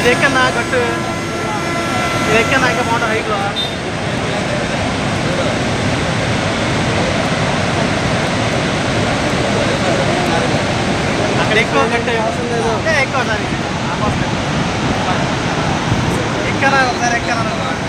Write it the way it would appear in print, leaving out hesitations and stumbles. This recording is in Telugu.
ఇది ఎక్కన్నా గట్టు ఇది ఎక్కన్నా ఇంకా బాగుంటుంది హైక్లో అక్కడ ఎక్కువ గట్టు ఎక్కువ దానికి ఎక్కనా ఒకసారి ఎక్కనా